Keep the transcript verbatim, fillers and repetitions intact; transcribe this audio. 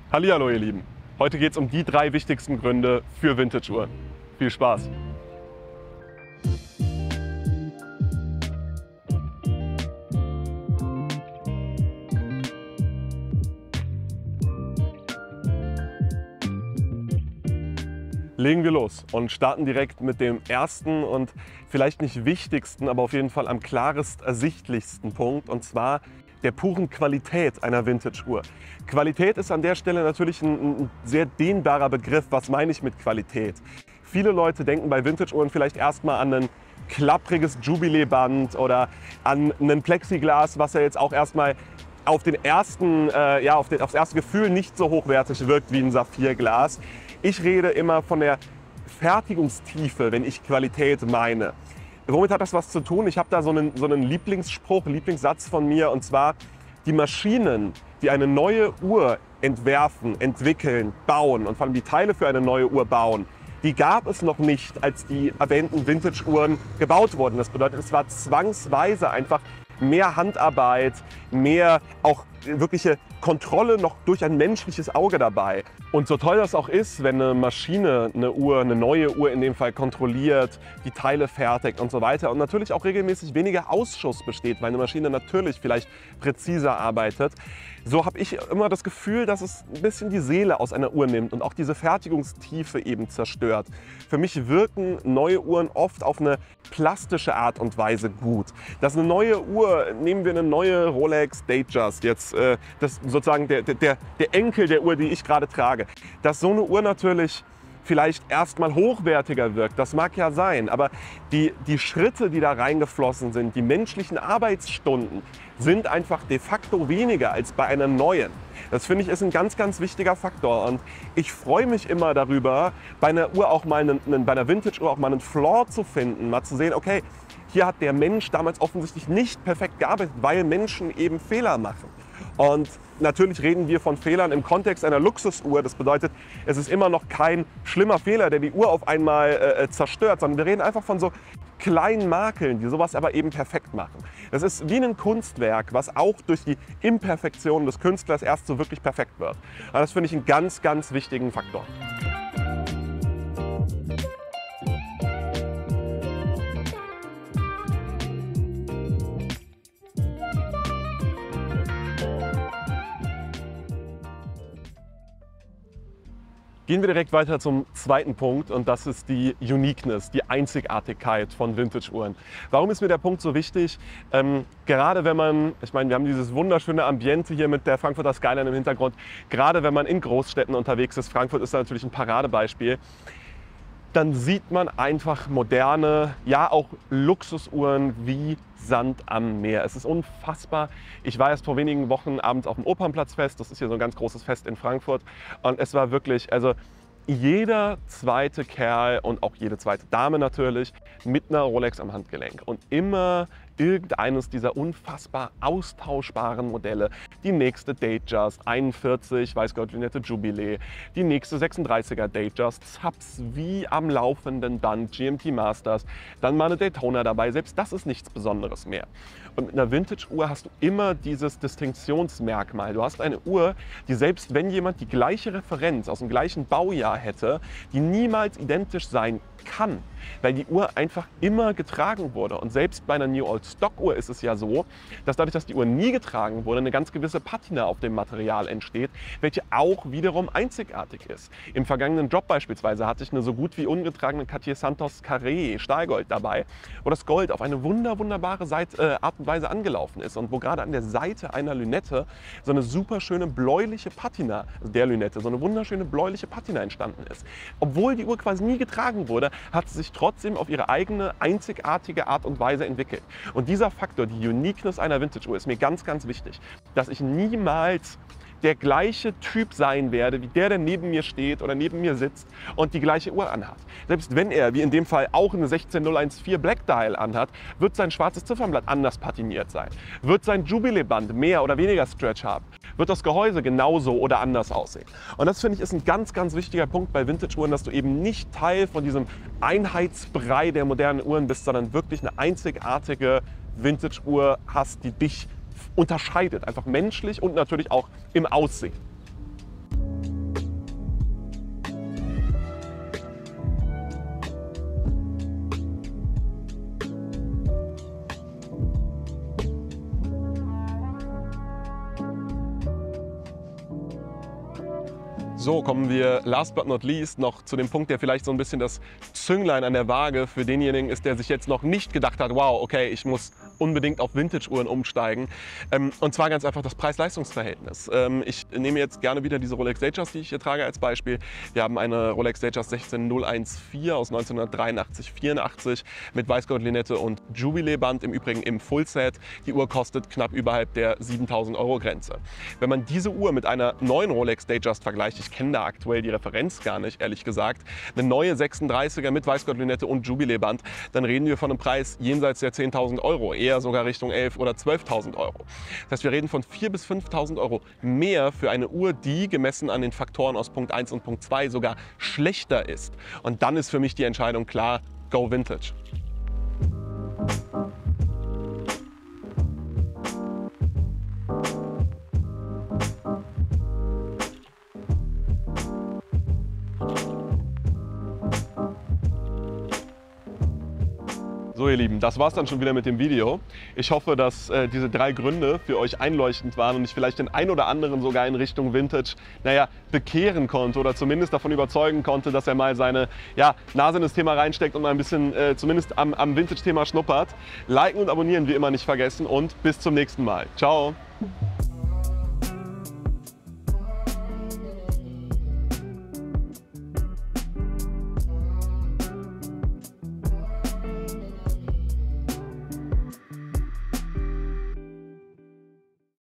Hallihallo ihr Lieben, heute geht es um die drei wichtigsten Gründe für Vintage-Uhren. Viel Spaß! Legen wir los und starten direkt mit dem ersten und vielleicht nicht wichtigsten, aber auf jeden Fall am klarest ersichtlichsten Punkt, und zwar der puren Qualität einer Vintage-Uhr. Qualität ist an der Stelle natürlich ein, ein sehr dehnbarer Begriff. Was meine ich mit Qualität? Viele Leute denken bei Vintage-Uhren vielleicht erstmal an ein klappriges Jubilee-Band oder an ein Plexiglas, was ja jetzt auch erstmal auf den ersten, äh, ja, auf den, aufs erste Gefühl nicht so hochwertig wirkt wie ein Saphirglas. Ich rede immer von der Fertigungstiefe, wenn ich Qualität meine. Womit hat das was zu tun? Ich habe da so einen, so einen Lieblingsspruch, Lieblingssatz von mir, und zwar: Die Maschinen, die eine neue Uhr entwerfen, entwickeln, bauen und vor allem die Teile für eine neue Uhr bauen, die gab es noch nicht, als die erwähnten Vintage-Uhren gebaut wurden. Das bedeutet, es war zwangsweise einfach mehr Handarbeit, mehr auch wirkliche Kontrolle noch durch ein menschliches Auge dabei. Und so toll das auch ist, wenn eine Maschine eine Uhr, eine neue Uhr in dem Fall kontrolliert, die Teile fertigt und so weiter und natürlich auch regelmäßig weniger Ausschuss besteht, weil eine Maschine natürlich vielleicht präziser arbeitet, so habe ich immer das Gefühl, dass es ein bisschen die Seele aus einer Uhr nimmt und auch diese Fertigungstiefe eben zerstört. Für mich wirken neue Uhren oft auf eine plastische Art und Weise gut. Dass eine neue Uhr, nehmen wir eine neue Rolex Datejust, jetzt äh, das sozusagen der, der, der Enkel der Uhr, die ich gerade trage, dass so eine Uhr natürlich vielleicht erstmal hochwertiger wirkt, das mag ja sein, aber die, die Schritte, die da reingeflossen sind, die menschlichen Arbeitsstunden, sind einfach de facto weniger als bei einer neuen. Das finde ich ist ein ganz, ganz wichtiger Faktor, und ich freue mich immer darüber, bei einer Uhr auch mal einen, bei einer Vintage-Uhr auch mal einen Flaw zu finden, mal zu sehen, okay, hier hat der Mensch damals offensichtlich nicht perfekt gearbeitet, weil Menschen eben Fehler machen. Und natürlich reden wir von Fehlern im Kontext einer Luxusuhr. Das bedeutet, es ist immer noch kein schlimmer Fehler, der die Uhr auf einmal äh, zerstört, sondern wir reden einfach von so kleinen Makeln, die sowas aber eben perfekt machen. Das ist wie ein Kunstwerk, was auch durch die Imperfektion des Künstlers erst so wirklich perfekt wird. Und das finde ich einen ganz, ganz wichtigen Faktor. Gehen wir direkt weiter zum zweiten Punkt, und das ist die Uniqueness, die Einzigartigkeit von Vintage-Uhren. Warum ist mir der Punkt so wichtig? Ähm, gerade wenn man, ich meine, wir haben dieses wunderschöne Ambiente hier mit der Frankfurter Skyline im Hintergrund, gerade wenn man in Großstädten unterwegs ist, Frankfurt ist da natürlich ein Paradebeispiel, dann sieht man einfach moderne, ja auch Luxusuhren wie Sand am Meer. Es ist unfassbar. Ich war erst vor wenigen Wochen abends auf dem Opernplatzfest. Das ist hier so ein ganz großes Fest in Frankfurt. Und es war wirklich, also jeder zweite Kerl und auch jede zweite Dame natürlich mit einer Rolex am Handgelenk. Und immer irgendeines dieser unfassbar austauschbaren Modelle. Die nächste Datejust einundvierzig, Weißgold-Lünette Jubilee, die nächste sechsunddreißiger Datejust, Subs wie am laufenden Band, G M T Masters, dann mal eine Daytona dabei. Selbst das ist nichts Besonderes mehr. Und mit einer Vintage-Uhr hast du immer dieses Distinktionsmerkmal. Du hast eine Uhr, die selbst wenn jemand die gleiche Referenz aus dem gleichen Baujahr hätte, die niemals identisch sein kann, weil die Uhr einfach immer getragen wurde. Und selbst bei einer New Old Stock Uhr ist es ja so, dass dadurch, dass die Uhr nie getragen wurde, eine ganz gewisse Patina auf dem Material entsteht, welche auch wiederum einzigartig ist. Im vergangenen Drop beispielsweise hatte ich eine so gut wie ungetragene Cartier Santos Carré Stahlgold dabei, wo das Gold auf eine wunder, wunderbare Seite, äh, Art und Weise angelaufen ist und wo gerade an der Seite einer Lünette so eine super schöne bläuliche Patina, also der Lünette, so eine wunderschöne bläuliche Patina entstanden ist. Obwohl die Uhr quasi nie getragen wurde, hat sie sich trotzdem auf ihre eigene einzigartige Art und Weise entwickelt. Und dieser Faktor, die Uniqueness einer Vintage-Uhr, ist mir ganz, ganz wichtig, dass ich niemals der gleiche Typ sein werde, wie der, der neben mir steht oder neben mir sitzt und die gleiche Uhr anhat. Selbst wenn er, wie in dem Fall, auch eine sechzehn null vierzehn Black Dial anhat, wird sein schwarzes Ziffernblatt anders patiniert sein. Wird sein Jubilee-Band mehr oder weniger Stretch haben. Wird das Gehäuse genauso oder anders aussehen. Und das, finde ich, ist ein ganz, ganz wichtiger Punkt bei Vintage-Uhren, dass du eben nicht Teil von diesem Einheitsbrei der modernen Uhren bist, sondern wirklich eine einzigartige Vintage-Uhr hast, die dich unterscheidet, einfach menschlich und natürlich auch im Aussehen. So, kommen wir last but not least noch zu dem Punkt, der vielleicht so ein bisschen das Zünglein an der Waage für denjenigen ist, der sich jetzt noch nicht gedacht hat, wow, okay, ich muss unbedingt auf Vintage-Uhren umsteigen. Ähm, und zwar ganz einfach das Preis-Leistungs-Verhältnis. Ähm, ich nehme jetzt gerne wieder diese Rolex Datejust, die ich hier trage, als Beispiel. Wir haben eine Rolex Datejust sechzehn null vierzehn aus neunzehnhundertdreiundachtzig vierundachtzig mit Weißgoldlinette und Jubiläeband, im Übrigen im Fullset. Die Uhr kostet knapp überhalb der siebentausend Euro Grenze. Wenn man diese Uhr mit einer neuen Rolex Datejust vergleicht, ich kenne da aktuell die Referenz gar nicht, ehrlich gesagt, eine neue sechsunddreißiger mit Weißgoldlinette und Jubiläeband, dann reden wir von einem Preis jenseits der zehntausend Euro, eher sogar Richtung elftausend oder zwölftausend Euro. Das heißt, wir reden von viertausend bis fünftausend Euro mehr für eine Uhr, die gemessen an den Faktoren aus Punkt eins und Punkt zwei sogar schlechter ist. Und dann ist für mich die Entscheidung klar, go Vintage. So ihr Lieben, das war's dann schon wieder mit dem Video. Ich hoffe, dass äh, diese drei Gründe für euch einleuchtend waren und ich vielleicht den ein oder anderen sogar in Richtung Vintage, naja, bekehren konnte oder zumindest davon überzeugen konnte, dass er mal seine ja, Nase in das Thema reinsteckt und mal ein bisschen äh, zumindest am, am Vintage-Thema schnuppert. Liken und abonnieren wie immer nicht vergessen und bis zum nächsten Mal. Ciao!